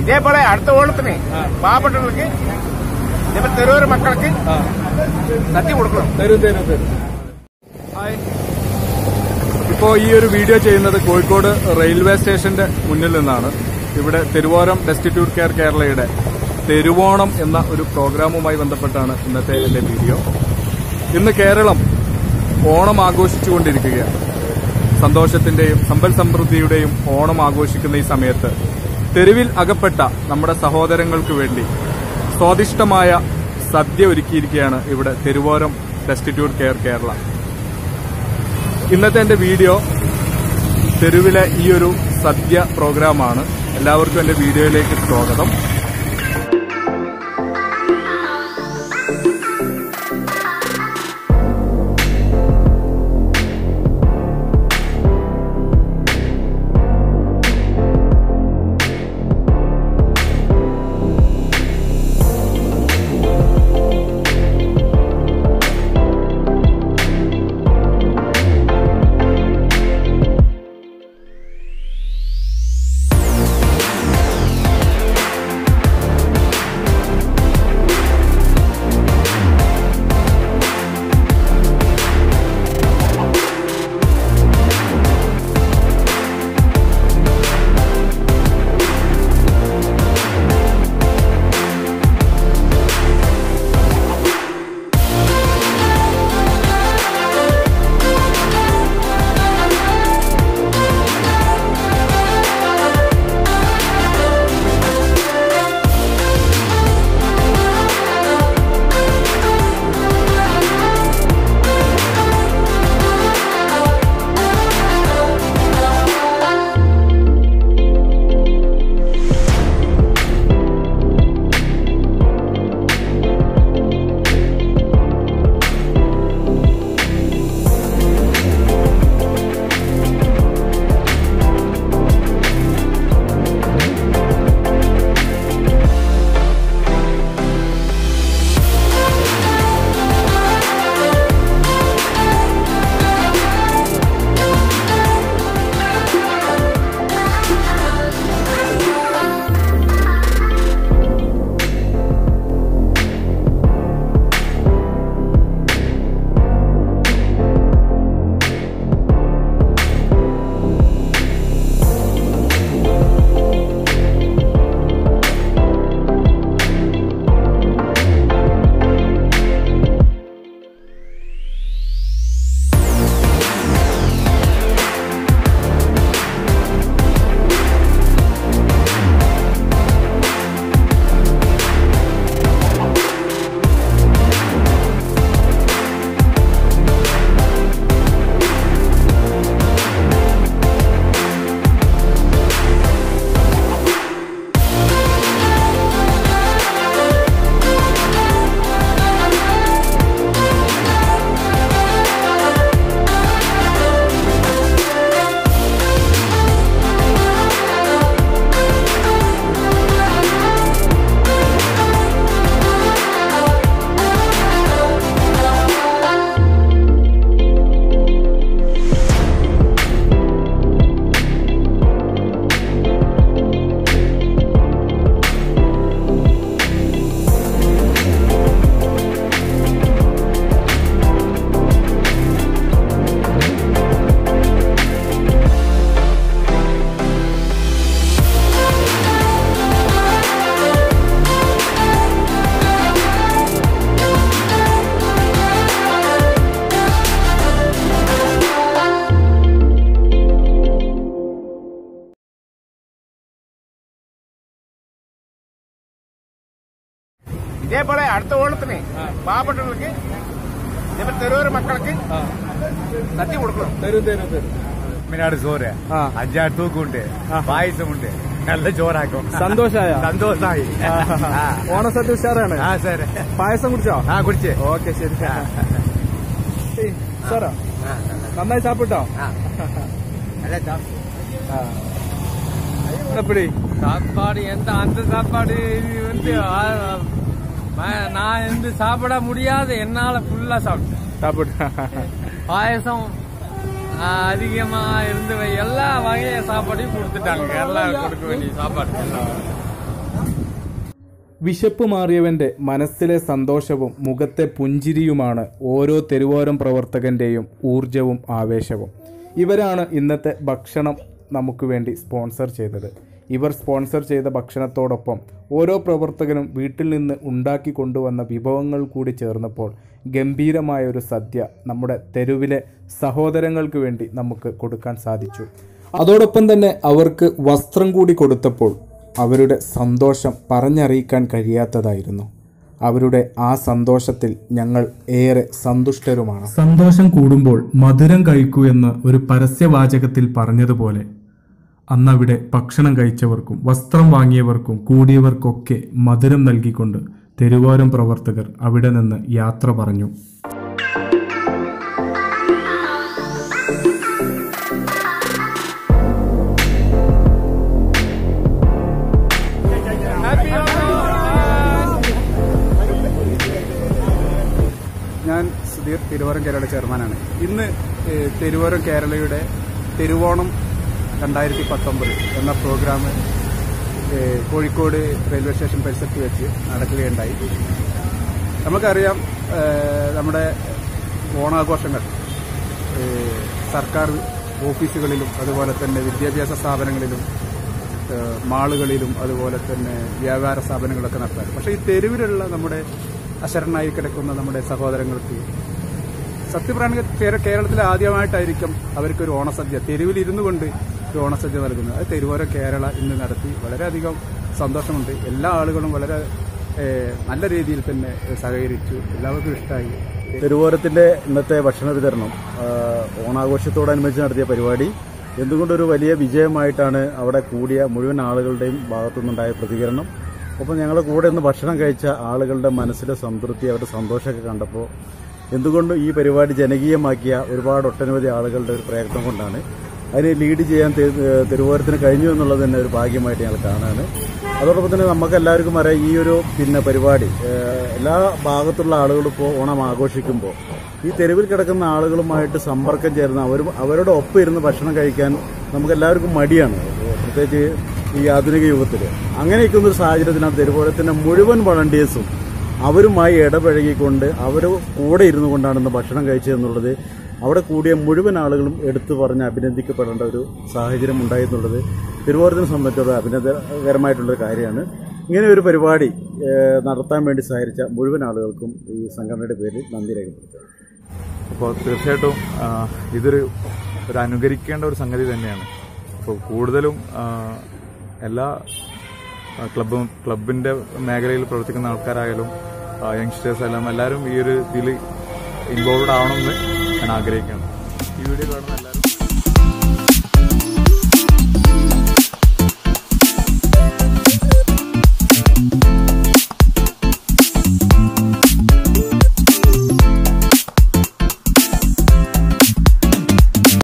ഇതേപോലെ അടുത്ത ഓണത്തിന് പാവപ്പെട്ടവർക്ക് തെരുവൂർ മക്കൾക്ക് സദ്യ കൊടുക്കണം. തരും. ഹായ്, ഇപ്പോ ഈ ഒരു വീഡിയോ ചെയ്യുന്നത് കോഴിക്കോട് റെയിൽവേ സ്റ്റേഷന്റെ മുന്നിൽ നിന്നാണ്. ഇവിടെ തെരുവോരം ഡെസ്റ്റിറ്റ്യൂട്ട് കെയർ കേരളയുടെ തെരുവോണം എന്ന ഒരു പ്രോഗ്രാമുമായി ബന്ധപ്പെട്ടാണ് ഇന്നത്തെ എന്റെ വീഡിയോ. ഇന്ന് കേരളം ഓണം ആഘോഷിച്ചുകൊണ്ടിരിക്കുകയാണ്. സന്തോഷത്തിന്റെയും സമ്പൽ സമൃദ്ധിയുടെയും ഓണം ആഘോഷിക്കുന്ന ഈ സമയത്ത് തെരുവിൽ അകപ്പെട്ട നമ്മുടെ സഹോദരങ്ങൾക്ക് വേണ്ടി സ്വാദിഷ്ടമായ സദ്യ ഒരുക്കിയിരിക്കുകയാണ് ഇവിടെ തെരുവോരം ഡെസ്റ്റിറ്റ്യൂട്ട് കെയർ കേരള. ഇന്നത്തെ എന്റെ വീഡിയോ തെരുവിലെ ഈ ഒരു സദ്യ പ്രോഗ്രാമാണ്. എല്ലാവർക്കും എന്റെ വീഡിയോയിലേക്ക് സ്വാഗതം. ഇതേപോലെ അടുത്ത ഓണത്തിന് പാവപ്പെട്ടവർക്ക് തെരുവൂർ മക്കൾക്ക് സദ്യ കൊടുക്കണം. തരും. മിനാട് ചോറ്, അഞ്ചാറ് തൂക്കുണ്ട്, പായസമുണ്ട്, നല്ല ചോറാക്കും. സന്തോഷമായി. ഓണസദ്യ ഉഷാറാണ്. സാറേ, പായസം കുടിച്ചോ? കുടിച്ചേ. ഓക്കെ, ശരി സാറാ. നന്നായി സാപ്പിട്ടോ? எப்படி சாப்பாடு எந்த அந்த சாப்பாடு வந்து நான் வந்து சாப்பிட முடியாது, என்னால ஃபுல்லா சாப்பிட்டேன். பாயசம் அதிகமா இருந்தவை எல்லா வகைய சாப்பாடையும் கொடுத்துட்டாங்க. கேரளா கொடுக்க வேண்டிய சாப்பாடு எல்லாம் വിശപ്പ് മാറിയവൻ്റെ മനസ്സിലെ സന്തോഷവും മുഖത്തെ പുഞ്ചിരിയുമാണ് ഓരോ തെരുവോരം പ്രവർത്തകൻ്റെയും ഊർജവും ആവേശവും. ഇവരാണ് ഇന്നത്തെ ഭക്ഷണം നമുക്ക് വേണ്ടി സ്പോൺസർ ചെയ്തത്. ഇവർ സ്പോൺസർ ചെയ്ത ഭക്ഷണത്തോടൊപ്പം ഓരോ പ്രവർത്തകനും വീട്ടിൽ നിന്ന് ഉണ്ടാക്കി കൊണ്ടുവന്ന വിഭവങ്ങൾ കൂടി ചേർന്നപ്പോൾ ഗംഭീരമായൊരു സദ്യ നമ്മുടെ തെരുവിലെ സഹോദരങ്ങൾക്ക് വേണ്ടി നമുക്ക് കൊടുക്കാൻ സാധിച്ചു. അതോടൊപ്പം തന്നെ അവർക്ക് വസ്ത്രം കൂടി കൊടുത്തപ്പോൾ അവരുടെ സന്തോഷം പറഞ്ഞറിയിക്കാൻ കഴിയാത്തതായിരുന്നു. അവരുടെ ആ സന്തോഷത്തിൽ ഞങ്ങൾ ഏറെ സന്തുഷ്ടരുമാണ്. സന്തോഷം കൂടുമ്പോൾ മധുരം കഴിക്കൂ എന്ന് ഒരു പരസ്യവാചകത്തിൽ പറഞ്ഞതുപോലെ അന്നവിടെ ഭക്ഷണം കഴിച്ചവർക്കും വസ്ത്രം വാങ്ങിയവർക്കും കൂടിയവർക്കൊക്കെ മധുരം നൽകിക്കൊണ്ട് തെരുവോരം പ്രവർത്തകർ അവിടെ നിന്ന് യാത്ര പറഞ്ഞു. ഞാൻ സുധീർ, തിരുവോരം കേരളയുടെ ചെയർമാനാണ്. ഇന്ന് തിരുവോരം കേരളയുടെ തിരുവോണം 2019 എന്ന പ്രോഗ്രാം കോഴിക്കോട് റെയിൽവേ സ്റ്റേഷൻ പരിസരത്ത് വെച്ച് നടക്കുകയുണ്ടായി. നമുക്കറിയാം, നമ്മുടെ ഓണാഘോഷങ്ങൾ സർക്കാർ ഓഫീസുകളിലും അതുപോലെ തന്നെ വിദ്യാഭ്യാസ സ്ഥാപനങ്ങളിലും മാളുകളിലും അതുപോലെ തന്നെ വ്യാപാര സ്ഥാപനങ്ങളൊക്കെ നടത്താറ്. പക്ഷേ ഈ തെരുവിലുള്ള നമ്മുടെ അശരണായി കിടക്കുന്ന നമ്മുടെ സഹോദരങ്ങൾക്ക് സത്യപ്രാണിക കേരളത്തിൽ ആദ്യമായിട്ടായിരിക്കും അവർക്കൊരു ഓണസദ്യ തെരുവിലിരുന്നു കൊണ്ട് ഒരു ഓണസദ്യ നൽകുന്നത്. അത് തെരുവോരം കേരള ഇന്ന് നടത്തി. വളരെയധികം സന്തോഷമുണ്ട്. എല്ലാ ആളുകളും വളരെ നല്ല രീതിയിൽ തന്നെ സഹകരിച്ചു. എല്ലാവർക്കും ഇഷ്ടമായി. തെരുവോരത്തിന്റെ ഇന്നത്തെ ഭക്ഷണ വിതരണം ഓണാഘോഷത്തോടനുബന്ധിച്ച് നടത്തിയ പരിപാടി എന്തുകൊണ്ടൊരു വലിയ വിജയമായിട്ടാണ് അവിടെ കൂടിയ മുഴുവൻ ആളുകളുടെയും ഭാഗത്തുനിന്നുണ്ടായ പ്രതികരണം. ഒപ്പം ഞങ്ങളുടെ കൂടെ ഇന്ന് ഭക്ഷണം കഴിച്ച ആളുകളുടെ മനസ്സിലെ സംതൃപ്തി, അവരുടെ സന്തോഷമൊക്കെ കണ്ടപ്പോൾ എന്തുകൊണ്ടും ഈ പരിപാടി ജനകീയമാക്കിയ ഒട്ടനവധി ആളുകളുടെ ഒരു പ്രയത്നം കൊണ്ടാണ്. അതിനെ ലീഡ് ചെയ്യാൻ തിരുവോരത്തിന് കഴിഞ്ഞു എന്നുള്ളത് തന്നെ ഒരു ഭാഗ്യമായിട്ട് ഞങ്ങൾ കാണാണ്. അതോടൊപ്പം തന്നെ നമുക്കെല്ലാവർക്കും അറിയാം, ഈ ഒരു പരിപാടി എല്ലാ ഭാഗത്തുള്ള ആളുകളും ഇപ്പോൾ ഓണം ആഘോഷിക്കുമ്പോൾ ഈ തെരുവിൽ കിടക്കുന്ന ആളുകളുമായിട്ട് സമ്പർക്കം ചേർന്ന് അവരുടെ ഒപ്പം ഇരുന്ന് ഭക്ഷണം കഴിക്കാൻ നമുക്കെല്ലാവർക്കും മടിയാണ്, പ്രത്യേകിച്ച് ഈ ആധുനിക യുഗത്തിൽ. അങ്ങനെയൊക്കെ ഒരു സാഹചര്യത്തിലാണ് തെരുവോരത്തിന്റെ മുഴുവൻ വളണ്ടിയേഴ്സും അവരുമായി ഇടപഴകിക്കൊണ്ട് അവർ കൂടെ ഇരുന്നു കൊണ്ടാണ് ഇന്ന് ഭക്ഷണം കഴിച്ചതെന്നുള്ളത് അവിടെ കൂടിയ മുഴുവൻ ആളുകളും എടുത്തു പറഞ്ഞ് അഭിനന്ദിക്കപ്പെടേണ്ട ഒരു സാഹചര്യം ഉണ്ടായെന്നുള്ളത് തിരുവോരത്തിനെ സംബന്ധിച്ചുള്ള അഭിനന്ദനകരമായിട്ടുള്ളൊരു കാര്യമാണ്. ഇങ്ങനെ ഒരു പരിപാടി നടത്താൻ വേണ്ടി സഹകരിച്ച മുഴുവൻ ആളുകൾക്കും ഈ സംഘടനയുടെ പേരിൽ നന്ദി രേഖപ്പെടുത്തുന്നു. അപ്പോൾ തീർച്ചയായിട്ടും ഇതൊരു അനുകരിക്കേണ്ട ഒരു സംഗതി തന്നെയാണ്. അപ്പോൾ കൂടുതലും എല്ലാ ക്ലബിന്റെ മേഖലയിൽ പ്രവർത്തിക്കുന്ന ആൾക്കാരായാലും യങ്സ്റ്റേഴ്സ് എല്ലാം എല്ലാവരും ഈ ഒരു ഇതിൽ ഇൻവോൾവ് ആവണമെന്ന് ഞാൻ ആഗ്രഹിക്കുകയാണ്. ഈ വീഡിയോ കാണുന്ന എല്ലാവരും